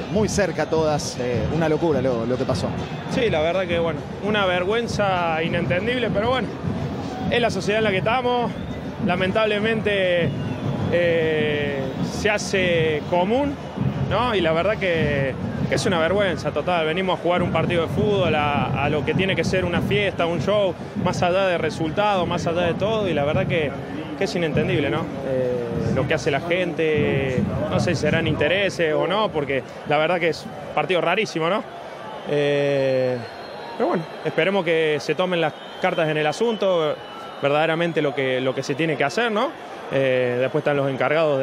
muy cerca todas, una locura lo que pasó. Sí, la verdad que bueno, una vergüenza inentendible, pero bueno, es la sociedad en la que estamos, lamentablemente se hace común, ¿no? Y la verdad que es una vergüenza total. Venimos a jugar un partido de fútbol, a lo que tiene que ser una fiesta, un show, más allá de resultados, más allá de todo, y la verdad que es inentendible, ¿no? Lo que hace la gente, no sé si serán intereses o no, porque la verdad que es un partido rarísimo, ¿no? Pero bueno, esperemos que se tomen las cartas en el asunto, verdaderamente lo que se tiene que hacer, ¿no? Después están los encargados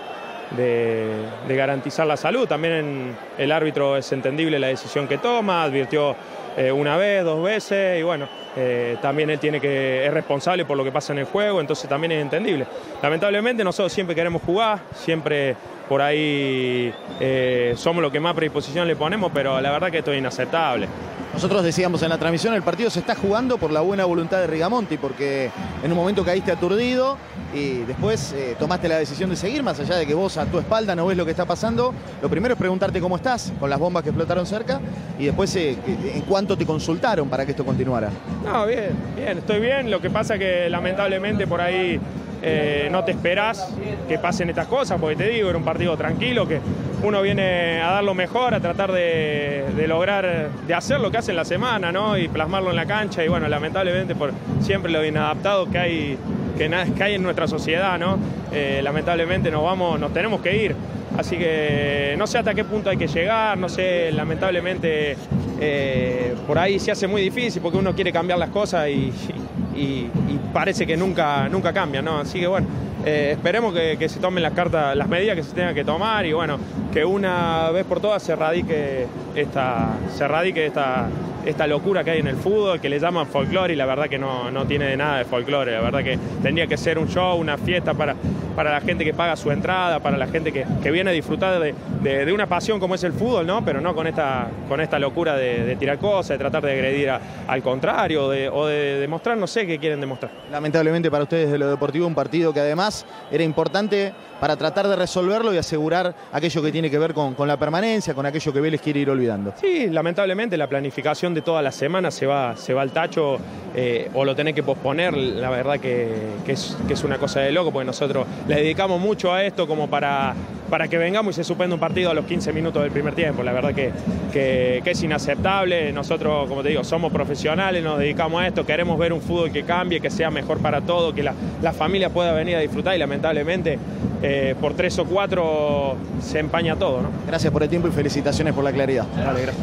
de garantizar la salud. También el árbitro es entendible la decisión que toma, advirtió una vez, dos veces, y bueno, también él es responsable por lo que pasa en el juego, entonces también es entendible. Lamentablemente nosotros siempre queremos jugar, siempre por ahí somos los que más predisposición le ponemos, pero la verdad que esto es inaceptable. Nosotros decíamos en la transmisión, el partido se está jugando por la buena voluntad de Rigamonti, porque en un momento caíste aturdido y después tomaste la decisión de seguir, más allá de que vos a tu espalda no ves lo que está pasando. Lo primero es preguntarte cómo estás, con las bombas que explotaron cerca, y después en cuánto te consultaron para que esto continuara. No, bien, estoy bien. Lo que pasa que lamentablemente por ahí no te esperás que pasen estas cosas, porque te digo, era un partido tranquilo, que uno viene a dar lo mejor, a tratar de lograr, de hacer lo que hace en la semana, ¿no? Y plasmarlo en la cancha, y bueno, lamentablemente por siempre lo inadaptado que hay en nuestra sociedad, ¿no? Lamentablemente nos tenemos que ir. Así que no sé hasta qué punto hay que llegar, no sé, lamentablemente por ahí se hace muy difícil porque uno quiere cambiar las cosas y parece que nunca cambian, ¿no? Así que bueno, esperemos que se tomen las medidas que se tengan que tomar, y bueno, que una vez por todas se radique esta locura que hay en el fútbol, que le llaman folclore, y la verdad que no tiene nada de folclore. La verdad que tendría que ser un show, una fiesta para la gente que paga su entrada, para la gente que viene a disfrutar de una pasión como es el fútbol, ¿no? Pero no con esta locura de tirar cosas, de tratar de agredir al contrario, o de demostrar, no sé qué quieren demostrar. Lamentablemente para ustedes de lo deportivo, un partido que además era importante para tratar de resolverlo y asegurar aquello que tiene que ver con la permanencia, con aquello que Vélez quiere ir olvidando. Sí, lamentablemente la planificación de toda la semana se va al tacho, o lo tenés que posponer. La verdad que es una cosa de loco, porque nosotros le dedicamos mucho a esto como para que vengamos y se suspenda un partido a los 15 minutos del primer tiempo. La verdad que es inaceptable. Nosotros, como te digo, somos profesionales, nos dedicamos a esto, queremos ver un fútbol que cambie, que sea mejor para todos, que la familia pueda venir a disfrutar, y lamentablemente por 3 o 4 se empaña todo, ¿no? Gracias por el tiempo y felicitaciones por la claridad. Vale, gracias.